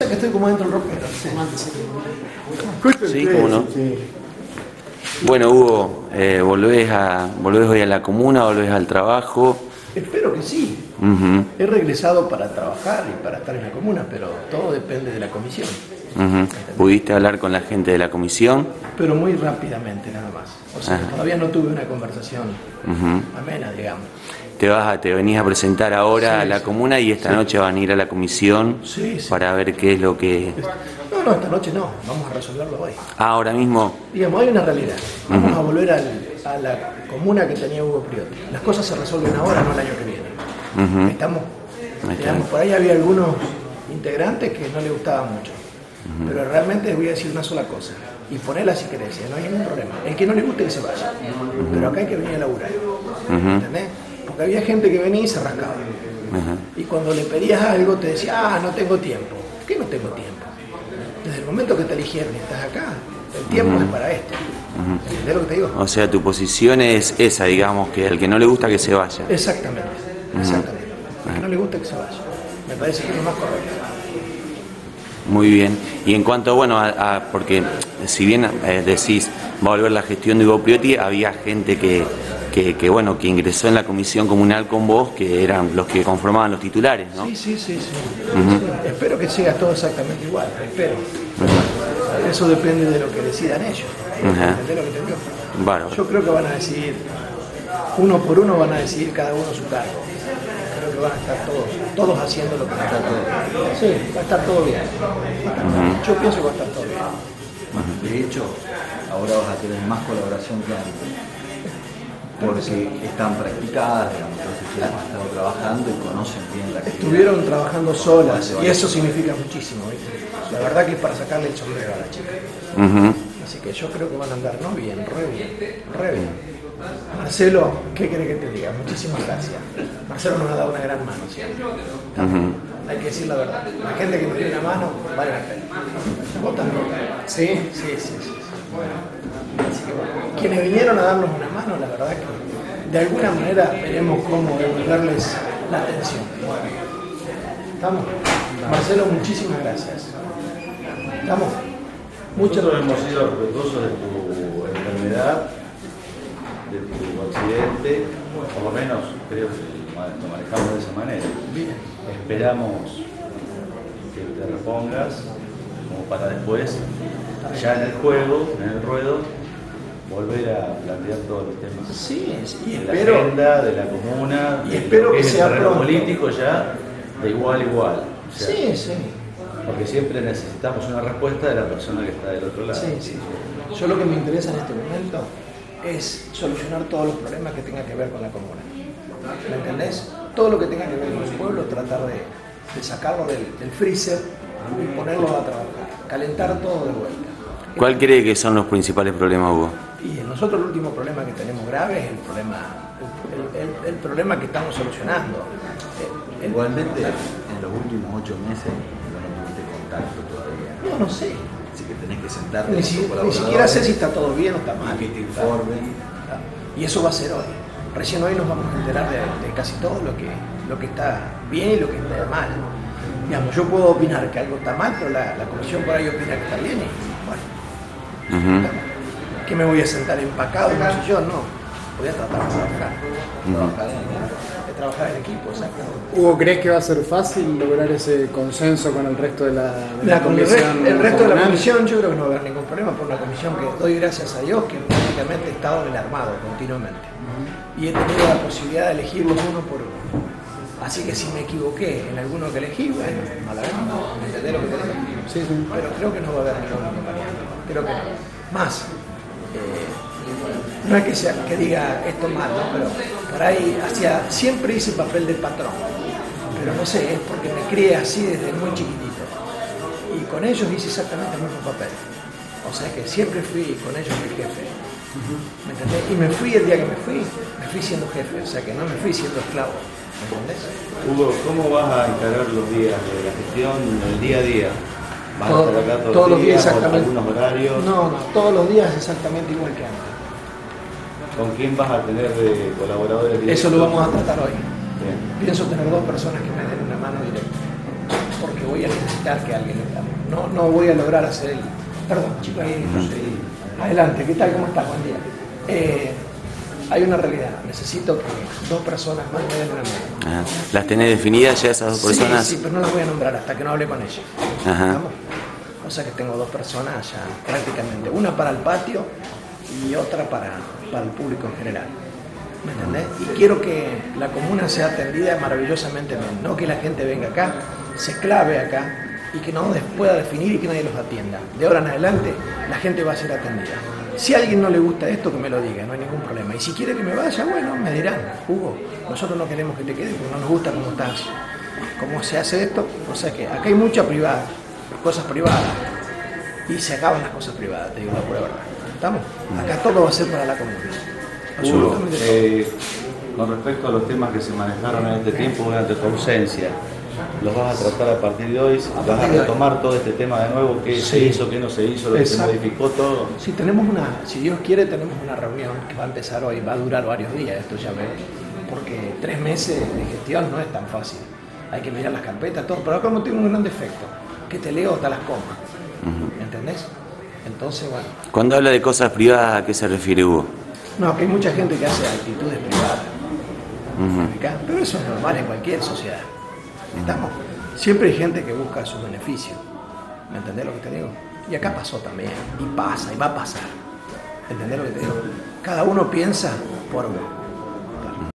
que estoy como dentro del ropero. Sí, cómo no. Bueno, Hugo, ¿volvés hoy a la comuna, volvés al trabajo? Espero que sí. He regresado para trabajar y para estar en la comuna, pero todo depende de la comisión. ¿Pudiste hablar con la gente de la comisión? Pero muy rápidamente nada más. O sea, todavía no tuve una conversación amena, digamos. Te venís a presentar ahora a la comuna y esta noche van a ir a la comisión para ver qué es lo que... No, esta noche no, vamos a resolverlo hoy. Ahora mismo. Digamos, hay una realidad. Vamos a volver a la comuna que tenía Hugo Priotti. Las cosas se resuelven ahora, no el año que viene. Estamos, digamos, por ahí había algunos integrantes que no le gustaban mucho. Pero realmente les voy a decir una sola cosa. Y ponela si querés, no hay ningún problema. El que no le guste que se vaya. Pero acá hay que venir a laburar. ¿Entendés? Porque había gente que venía y se rascaba. Y cuando le pedías algo te decía, no tengo tiempo. ¿Por qué no tengo tiempo? Desde el momento que te eligieron y estás acá, el tiempo es para esto. ¿Entendés lo que te digo? O sea, tu posición es esa, digamos, que al que no le gusta que se vaya. Exactamente, exactamente. Al que no le gusta que se vaya. Me parece que es lo más correcto. Muy bien. Y en cuanto, bueno, porque si bien decís, va a volver la gestión de Hugo Priotti, había gente que ingresó en la comisión comunal con vos, que eran los que conformaban los titulares, ¿no? Sí. Espero que siga todo exactamente igual, espero. Eso depende de lo que decidan ellos. ¿Entendés lo que te digo? Bárbaro. Yo creo que van a decidir, uno por uno van a decidir cada uno su cargo. Creo que van a estar todos haciendo lo que van a estar todo bien. Sí, va a estar todo bien. Yo pienso que va a estar todo bien. De hecho, ahora vas a tener más colaboración que antes. Porque están practicadas, digamos, entonces ya han estado trabajando y conocen bien la actividad. Estuvieron trabajando solas y eso significa muchísimo, ¿viste? La verdad que es para sacarle el sombrero a la chica. Así que yo creo que van a andar, ¿no? Bien, re bien. Marcelo, ¿qué querés que te diga? Muchísimas gracias. Marcelo nos ha dado una gran mano siempre. Hay que decir la verdad. La gente que nos dio una mano vale la pena. ¿Vos también? Sí. Así que bueno, quienes vinieron a darnos una mano, la verdad que de alguna manera veremos cómo devolverles la atención. ¿Estamos? Marcelo, muchísimas gracias. ¿Estamos? Nosotros hemos sido respetuosos de tu enfermedad, de tu accidente, por lo menos creo que lo manejamos de esa manera. Bien. Esperamos que te repongas como para después, ya en el juego, en el ruedo, volver a plantear todos los temas. Sí, y de espero, la agenda, de la comuna, y espero que sea el terreno pronto. político ya de igual a igual. O sea, Sí. porque siempre necesitamos una respuesta de la persona que está del otro lado. Sí. Yo lo que me interesa en este momento es solucionar todos los problemas que tengan que ver con la comuna. ¿Me entendés? Todo lo que tenga que ver con el pueblo, tratar de sacarlo del freezer y ponerlo a trabajar, calentar todo de vuelta. ¿Cuál cree que son los principales problemas, Hugo? Y nosotros el último problema que tenemos grave es el problema que estamos solucionando. Igualmente, en los últimos 8 meses no tuviste contacto todavía. No sé. Así que tenés que sentarte Ni siquiera sé si está todo bien o está mal. Y que te informen. Y eso va a ser hoy. Recién hoy nos vamos a enterar de casi todo lo que está bien y lo que está mal. Digamos, yo puedo opinar que algo está mal, pero la comisión por ahí opina que está bien y bueno. ¿Qué me voy a sentar empacado en un sillón? No. Voy a tratar de trabajar. Trabajar en equipo, exacto. Hugo, ¿crees que va a ser fácil lograr ese consenso con el resto de la comisión? El resto de la comisión yo creo que no va a haber ningún problema por una comisión que doy gracias a Dios que prácticamente he estado en el armado continuamente. Y he tenido la posibilidad de elegirlos uno por uno. Así que si me equivoqué en alguno que elegí, bueno, mala vez, ¿me entendés lo que te digo? Sí. Pero creo que no va a haber ningún inconveniente. Creo que no. Más, no es que diga esto mal, ¿no? Pero por ahí siempre hice papel de patrón. Pero no sé, es porque me crié así desde muy chiquitito. Y con ellos hice exactamente el mismo papel. O sea que siempre fui con ellos el jefe. ¿Me entendés? Y me fui el día que me fui siendo jefe. O sea que no me fui siendo esclavo. ¿Me entendés? Hugo, ¿cómo vas a encarar los días de la gestión, el día a día? ¿Vas a estar acá todos los días exactamente. ¿Algunos horarios? No, todos los días exactamente igual que antes. ¿Con quién vas a tener de colaboradores directos? Eso lo vamos a tratar hoy. Bien. Pienso tener 2 personas que me den una mano directa. Porque voy voy a necesitar que alguien no voy a lograr hacer el... Perdón, chicos, adelante, ¿qué tal? ¿Cómo estás? Buen día. Hay una realidad, necesito que 2 personas más me den una mano. ¿Las tenés definidas ya esas 2 personas? Sí, pero no las voy a nombrar hasta que no hable con ellas. Ajá. ¿Estamos? O sea que tengo 2 personas ya prácticamente, una para el patio y otra para el público en general. ¿Me entendés? Y quiero que la comuna sea atendida maravillosamente bien, no que la gente venga acá, se clave acá y que no pueda definir y que nadie los atienda. De ahora en adelante la gente va a ser atendida. Si a alguien no le gusta esto, que me lo diga, no hay ningún problema. Y si quiere que me vaya, bueno, me dirán, Hugo, nosotros no queremos que te quedes porque no nos gusta cómo estás, cómo se hace esto. O sea que acá hay mucha privada, cosas privadas, y se acaban las cosas privadas, te digo la pura verdad. ¿Estamos? Acá todo va a ser para la comunidad. Hugo, con respecto a los temas que se manejaron en este tiempo durante tu ausencia, ¿los vas a tratar a partir de hoy? ¿Vas a retomar todo este tema de nuevo? ¿Qué se hizo, qué no se hizo, lo que se modificó todo? Sí, si Dios quiere, tenemos una reunión que va a empezar hoy, va a durar varios días, esto ya veo, porque 3 meses de gestión no es tan fácil. Hay que mirar las carpetas, todo, pero acá no tengo un gran defecto, que te leo hasta las comas, ¿me entendés? Entonces, bueno. Cuando habla de cosas privadas, ¿a qué se refiere Hugo? No, que hay mucha gente que hace actitudes privadas, pero eso es normal en cualquier sociedad. ¿Estamos? Siempre hay gente que busca su beneficio. ¿Me entendés lo que te digo? Y acá pasó también, y pasa, y va a pasar. ¿Entendés lo que te digo? Cada uno piensa por